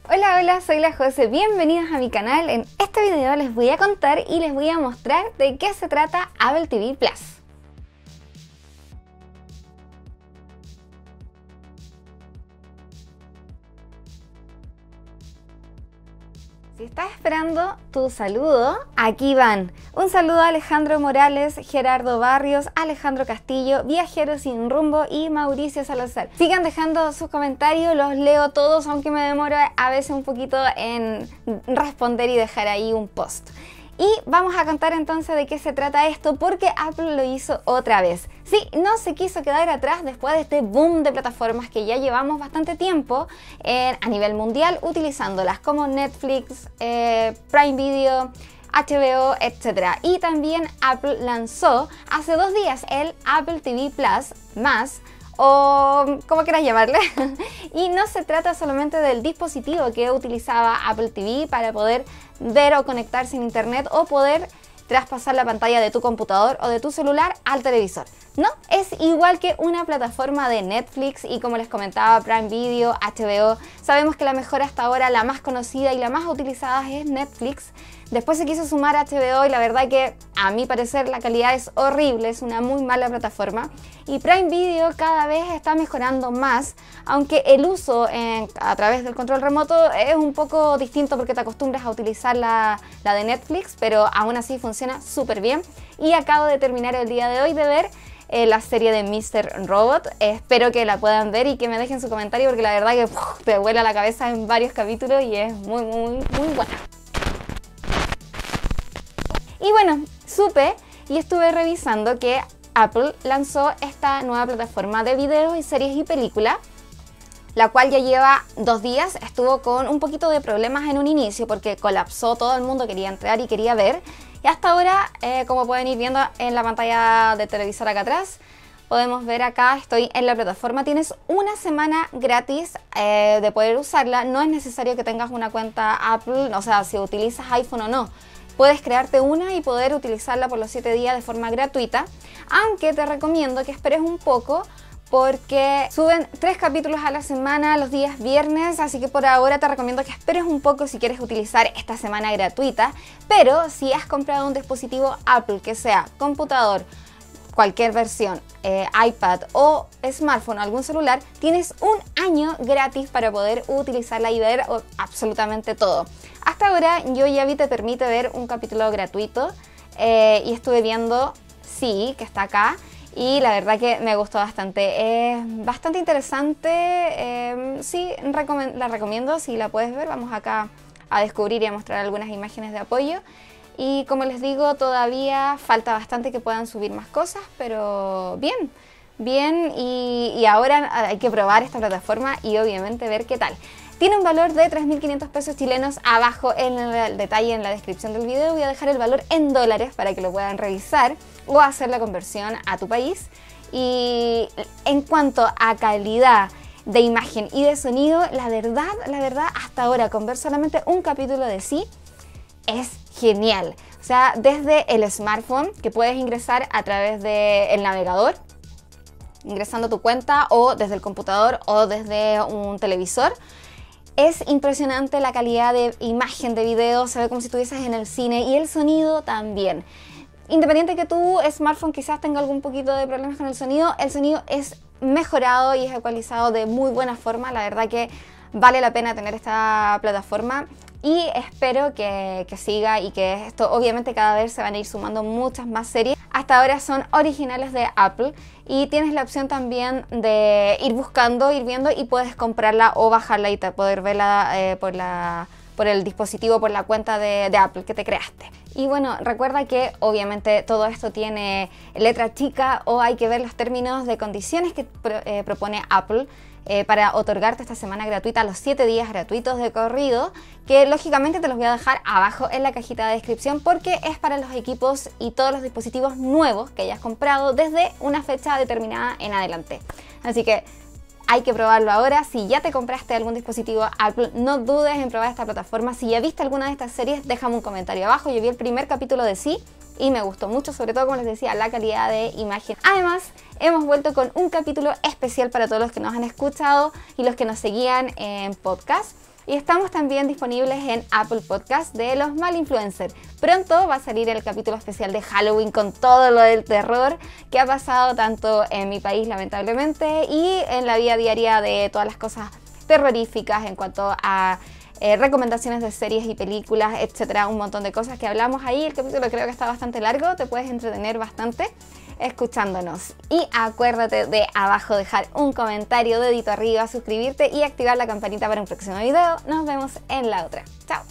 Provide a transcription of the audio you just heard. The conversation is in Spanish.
Hola, hola, soy la Jose, bienvenidos a mi canal. En este video les voy a contar y les voy a mostrar de qué se trata Apple TV Plus. Si estás esperando tu saludo, aquí van. Un saludo a Alejandro Morales, Gerardo Barrios, Alejandro Castillo, Viajero Sin Rumbo y Mauricio Salazar. Sigan dejando sus comentarios, los leo todos, aunque me demoro a veces un poquito en responder y dejar ahí un post. Y vamos a contar entonces de qué se trata esto, porque Apple lo hizo otra vez. Sí, no se quiso quedar atrás después de este boom de plataformas que ya llevamos bastante tiempo a nivel mundial utilizándolas, como Netflix, Prime Video, HBO, etc. Y también Apple lanzó hace 2 días el Apple TV Plus más, o como quieras llamarle. Y no se trata solamente del dispositivo que utilizaba Apple TV para poder ver o conectarse en internet o poder traspasar la pantalla de tu computador o de tu celular al televisor. No, es igual que una plataforma de Netflix y, como les comentaba, Prime Video, HBO. Sabemos que la mejor hasta ahora, la más conocida y la más utilizada es Netflix. Después se quiso sumar a HBO y la verdad que a mi parecer la calidad es horrible, es una muy mala plataforma. Y Prime Video cada vez está mejorando más, aunque el uso a través del control remoto es un poco distinto porque te acostumbras a utilizar la de Netflix, pero aún así funciona súper bien. Y acabo de terminar el día de hoy de ver la serie de Mr. Robot. Espero que la puedan ver y que me dejen su comentario porque la verdad que te vuela la cabeza en varios capítulos y es muy buena. Y bueno, supe y estuve revisando que Apple lanzó esta nueva plataforma de videos y series y películas, la cual ya lleva 2 días. Estuvo con un poquito de problemas en un inicio porque colapsó, todo el mundo quería entrar y quería ver. Y hasta ahora, como pueden ir viendo en la pantalla de televisor acá atrás, podemos ver acá, estoy en la plataforma. Tienes una semana gratis de poder usarla. No es necesario que tengas una cuenta Apple, o sea, si utilizas iPhone o no. Puedes crearte una y poder utilizarla por los 7 días de forma gratuita, aunque te recomiendo que esperes un poco porque suben 3 capítulos a la semana los días viernes, así que por ahora te recomiendo que esperes un poco si quieres utilizar esta semana gratuita. Pero si has comprado un dispositivo Apple, que sea computador, cualquier versión, iPad o smartphone o algún celular, tienes 1 año gratis para poder utilizarla y ver absolutamente todo. Hasta ahora yo ya vi te permite ver un capítulo gratuito y estuve viendo Sí, que está acá, y la verdad que me gustó bastante. Es bastante interesante, sí, la recomiendo si la puedes ver. Vamos acá a descubrir y a mostrar algunas imágenes de apoyo. Y como les digo, todavía falta bastante que puedan subir más cosas, pero bien, y ahora hay que probar esta plataforma y obviamente ver qué tal. Tiene un valor de 3.500 pesos chilenos. Abajo en el detalle, en la descripción del video, voy a dejar el valor en dólares para que lo puedan revisar o hacer la conversión a tu país. Y en cuanto a calidad de imagen y de sonido, la verdad, hasta ahora, con ver solamente un capítulo de Sí, es genial. O sea, desde el smartphone, que puedes ingresar a través del navegador, ingresando tu cuenta, o desde el computador o desde un televisor. Es impresionante la calidad de imagen, de video, se ve como si estuvieses en el cine, y el sonido también. Independiente que tu smartphone quizás tenga algún poquito de problemas con el sonido es mejorado y es ecualizado de muy buena forma. La verdad que vale la pena tener esta plataforma y espero que siga, y que esto obviamente cada vez se van a ir sumando muchas más series. Hasta ahora son originales de Apple y tienes la opción también de ir buscando, ir viendo, y puedes comprarla o bajarla y poder verla por el dispositivo, por la cuenta de Apple que te creaste. Y bueno, recuerda que obviamente todo esto tiene letra chica, o hay que ver los términos de condiciones que propone Apple para otorgarte esta semana gratuita, los 7 días gratuitos de corrido, que lógicamente te los voy a dejar abajo en la cajita de descripción porque es para los equipos y todos los dispositivos nuevos que hayas comprado desde una fecha determinada en adelante. Así que hay que probarlo ahora. Si ya te compraste algún dispositivo Apple, no dudes en probar esta plataforma. Si ya viste alguna de estas series, déjame un comentario abajo. Yo vi el primer capítulo de Sí y me gustó mucho, sobre todo, como les decía, la calidad de imagen. Además, hemos vuelto con un capítulo especial para todos los que nos han escuchado y los que nos seguían en podcast. Y estamos también disponibles en Apple Podcast de Los Mal Influencers. Pronto va a salir el capítulo especial de Halloween con todo lo del terror que ha pasado tanto en mi país, lamentablemente, y en la vida diaria de todas las cosas terroríficas en cuanto a recomendaciones de series y películas, etcétera, un montón de cosas que hablamos ahí. El capítulo creo que está bastante largo, te puedes entretener bastante escuchándonos. Y acuérdate de abajo dejar un comentario, dedito arriba, suscribirte y activar la campanita para un próximo video. Nos vemos en la otra. Chao.